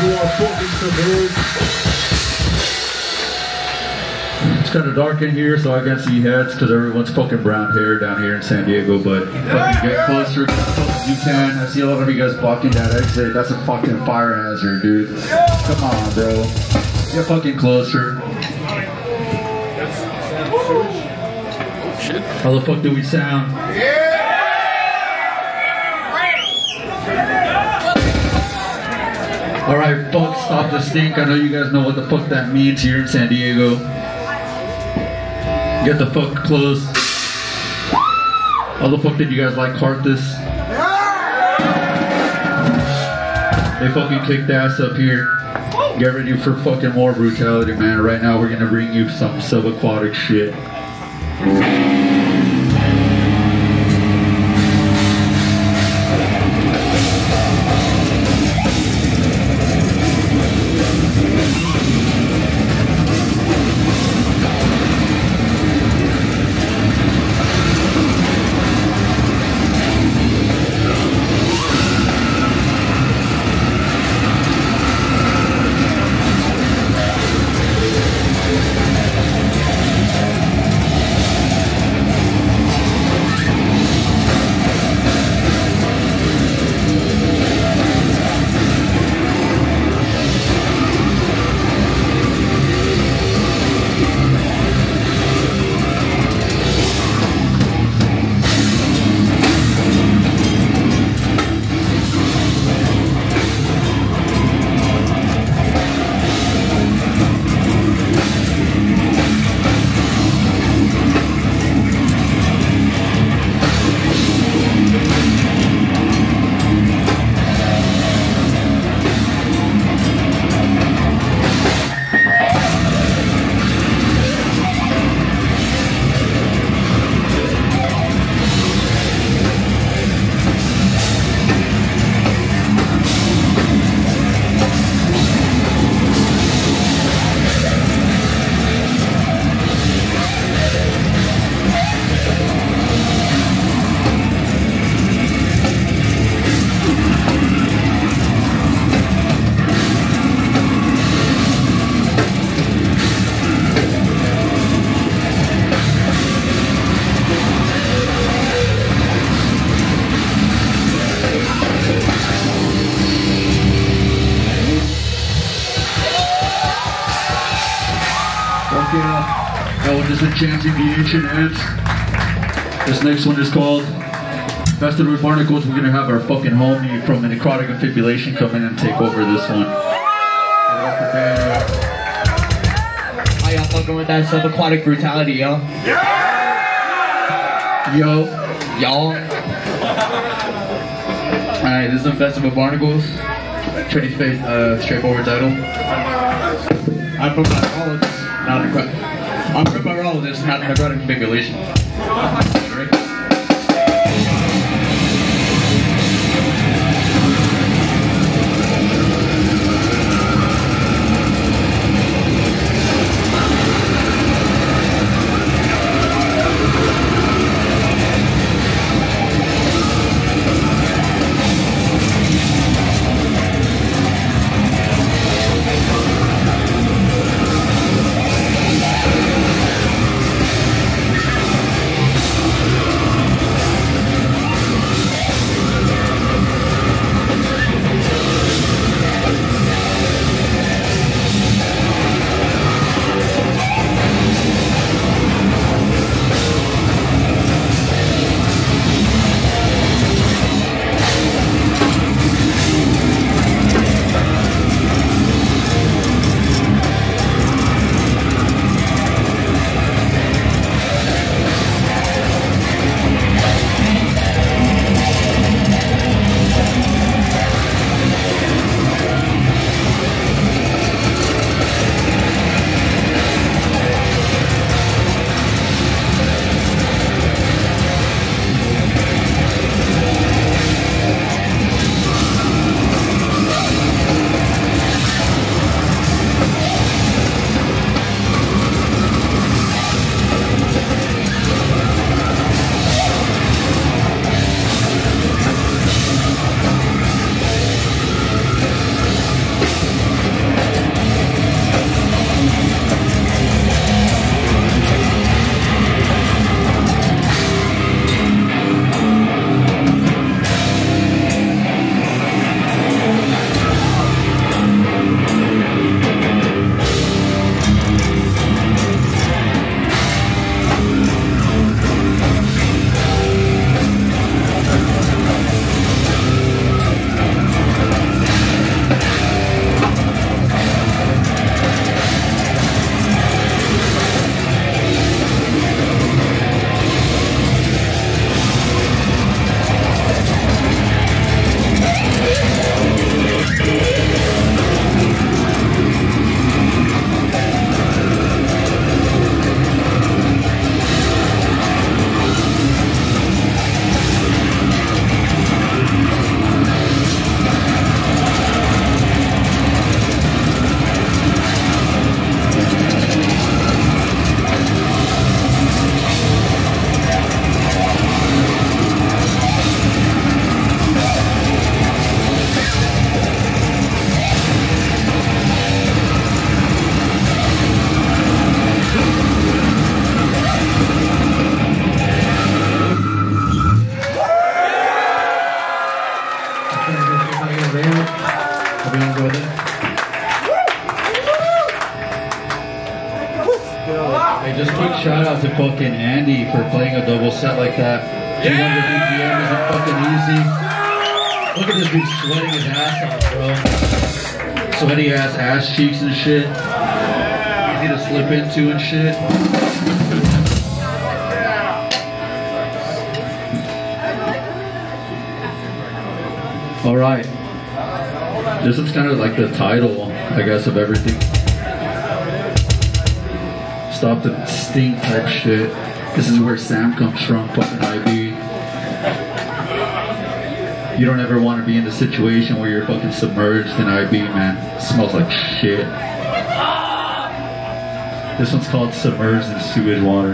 You are fucking submerged. It's kind of dark in here, so I can't see heads because everyone's fucking brown hair down here in San Diego. But fucking get closer as close as you can. I see a lot of you guys blocking that exit. That's a fucking fire hazard, dude. Come on, bro. Get fucking closer. How the fuck do we sound? Alright, fuck, stop the stink. I know you guys know what the fuck that means here in San Diego. Get the fuck close. How the fuck did you guys like Carthus? They fucking kicked ass up here. Get ready for fucking more brutality, man. Right now we're gonna bring you some subaquatic shit. That one is Enchanting the Ancient Ants. This next one is called Festive with Barnacles. We're gonna have our fucking homie from the Necrotic Confibulation come in and take over this one. How y'all fucking with that subaquatic brutality, yo? Yo. Y'all. Alright, this is Festive with Barnacles. Pretty straightforward title. I'm from Neurologist, not necrotic. I'm from Neurologist, not Necrotic Confibulation. layout. Hope you enjoyed it. Hey, just quick shout out to fucking Andy for playing a double set like that. 200 BPM isn't fucking easy. Look at this dude sweating his ass off, bro. Sweaty ass cheeks and shit. Easy to slip into and shit. Alright. This is kind of like the title, I guess, of everything. Stop the stink type shit. This is where Sam comes from, fucking IB. You don't ever want to be in the situation where you're fucking submerged in IB, man. It smells like shit. This one's called Submerged in Sewage Water.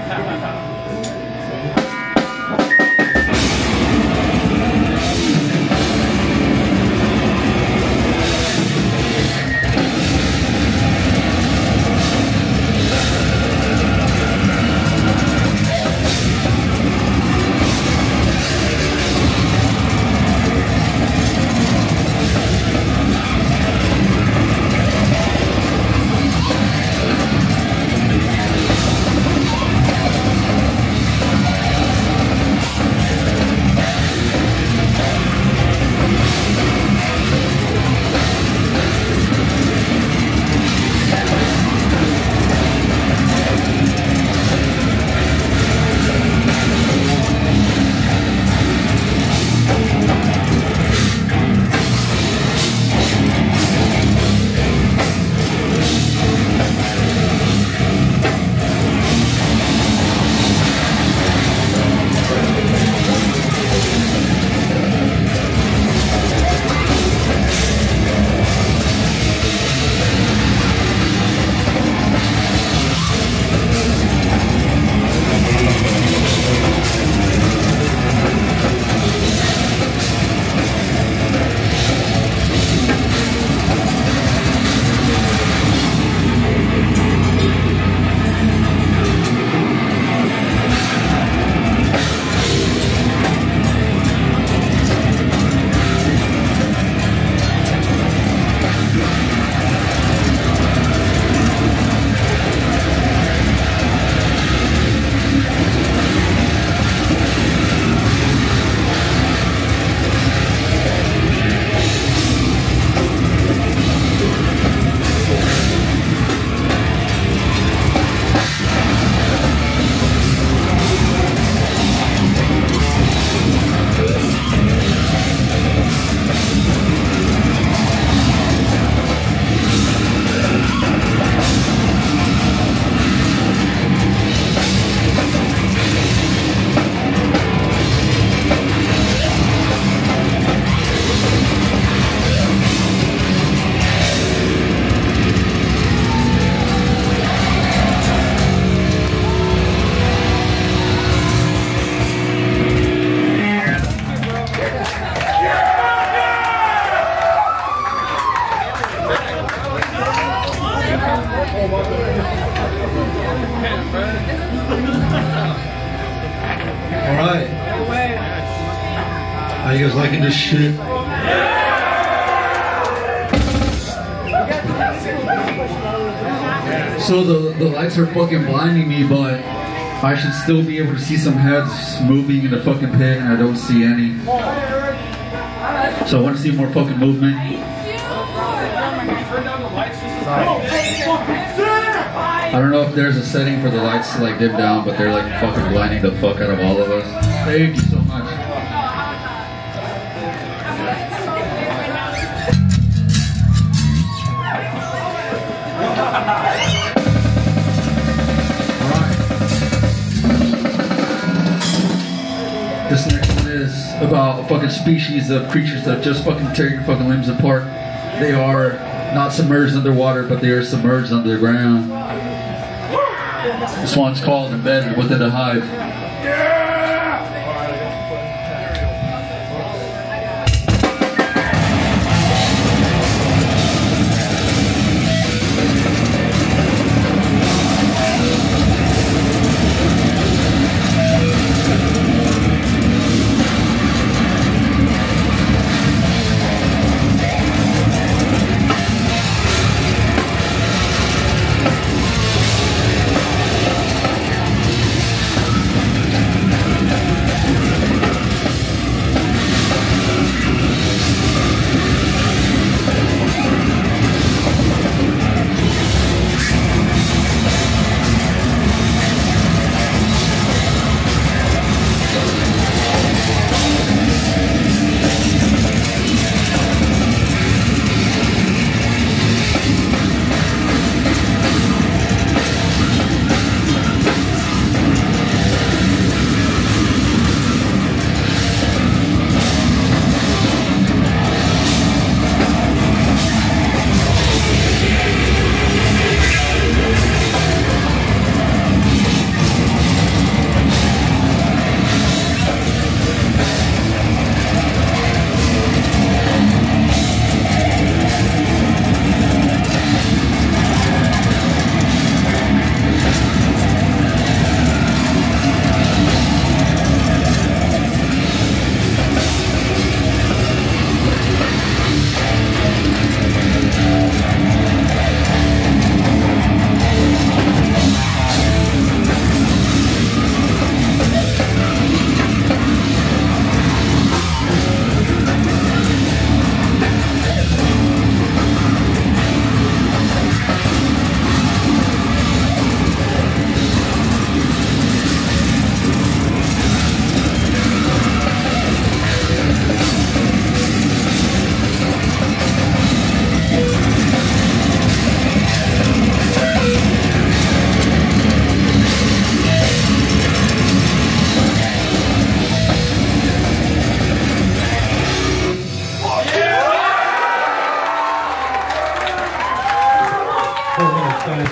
Alright. How you guys liking this shit? So the lights are fucking blinding me, but I should still be able to see some heads moving in the fucking pit, and I don't see any. So I want to see more fucking movement. I don't know if there's a setting for the lights to like dim down, but they're like fucking blinding the fuck out of all of us. Thank you so much. Alright. This next one is about a fucking species of creatures that just fucking tear your fucking limbs apart. They are not submerged underwater, but they are submerged under the ground. This one's called Embedded Within the Hive.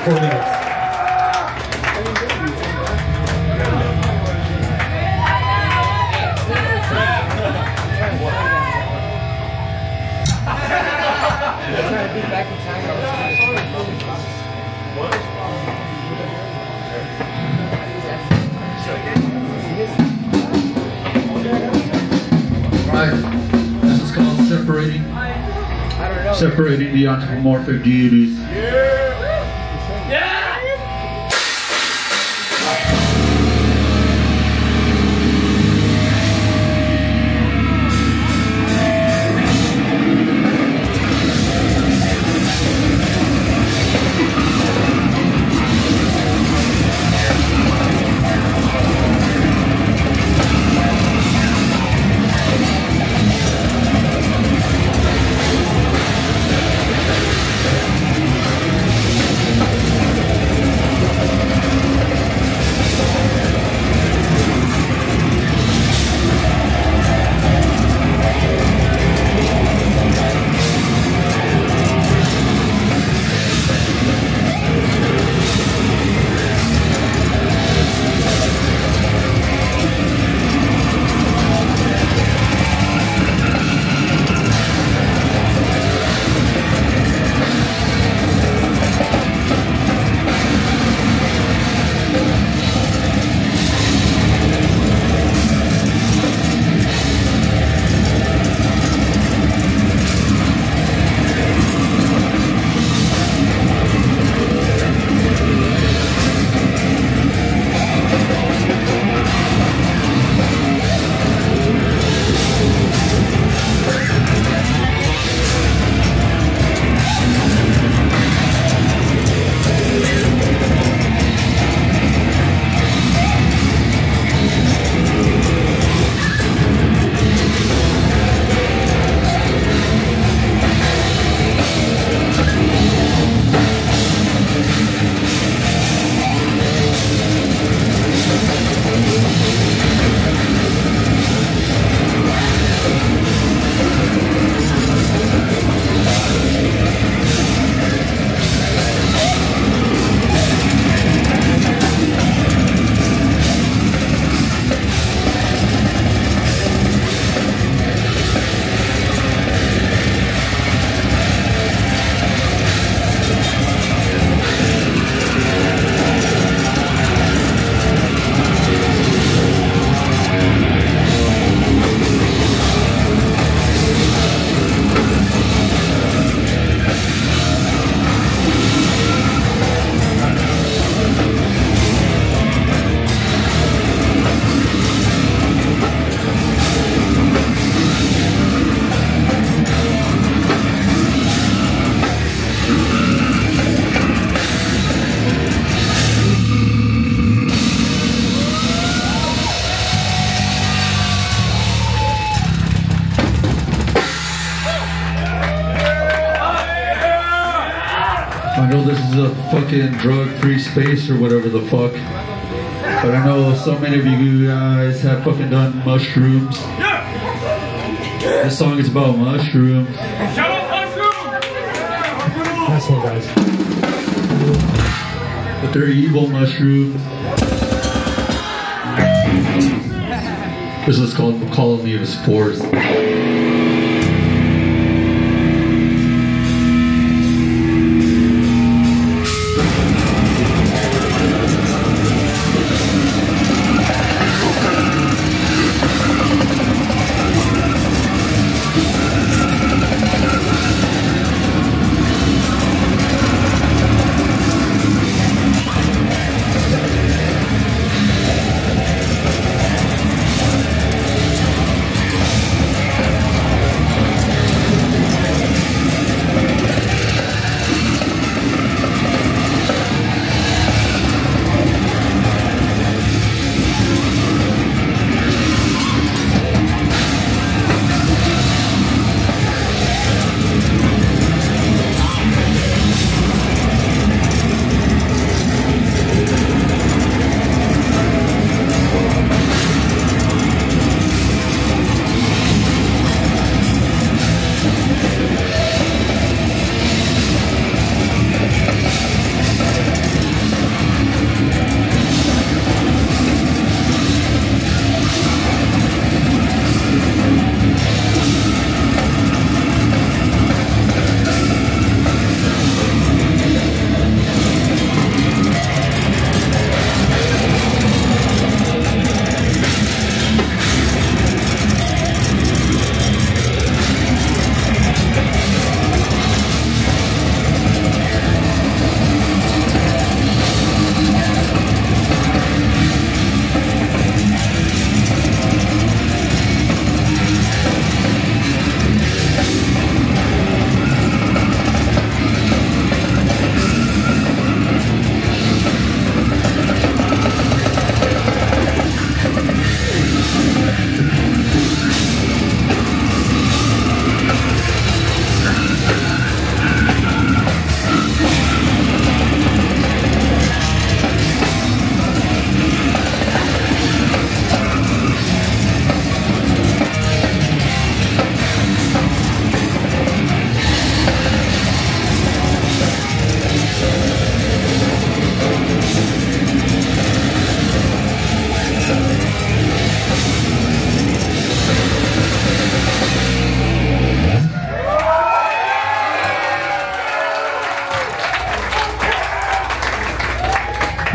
4 minutes. Alright, this is called separating the anthropomorphic deities. I know this is a fucking drug-free space or whatever the fuck, but I know so many of you guys have fucking done mushrooms. This song is about mushrooms. That's all, guys. But they're evil mushrooms. This is called Colony of Spores.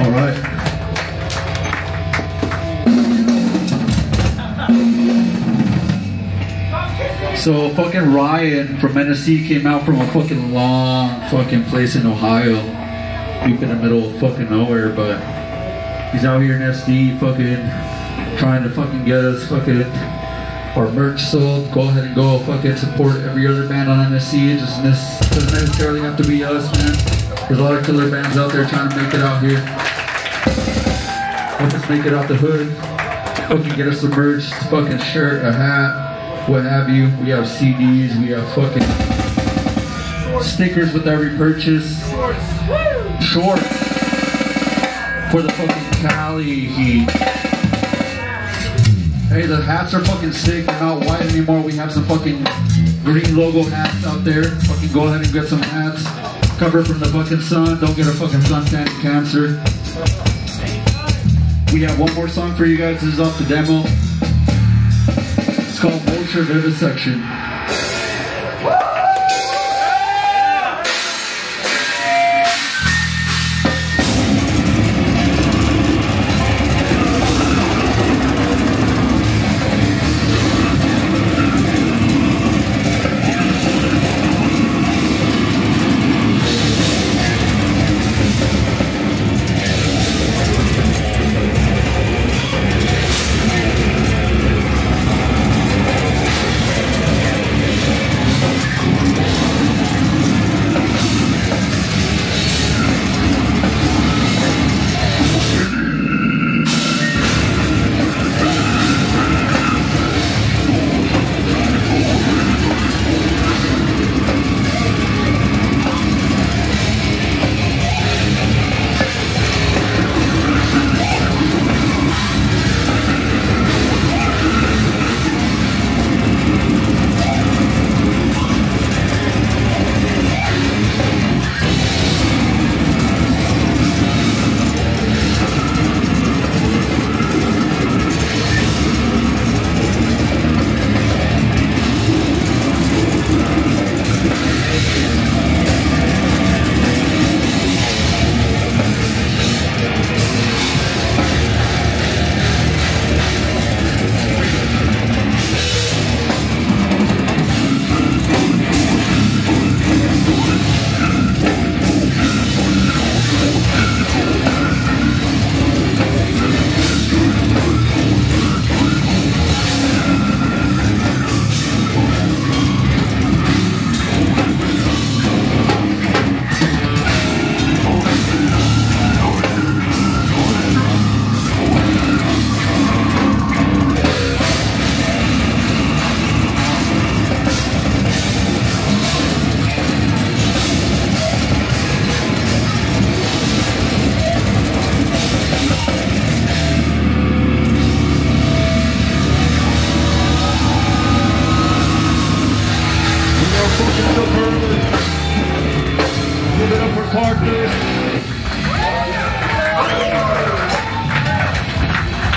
Alright. So fucking Ryan from NSC came out from a fucking long fucking place in Ohio. Deep in the middle of fucking nowhere, but he's out here in SD fucking trying to fucking get us fucking our merch sold. Go ahead and go fucking support every other band on NSC. It just doesn't necessarily have to be us, man. There's a lot of killer bands out there trying to make it out here. Help us make it out the hood. Fucking get us some merch, fucking shirt, a hat, what have you. We have CDs, we have fucking stickers with every purchase. Shorts for the fucking Cali heat. Hey, the hats are fucking sick. They're not white anymore. We have some fucking green logo hats out there. Fucking go ahead and get some hats. Cover from the fucking sun. Don't get a fucking suntan cancer. We have one more song for you guys. This is off the demo. It's called Vulture Vivisection.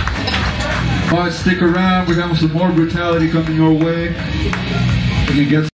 Alright, stick around. We're having some more brutality coming your way. You can get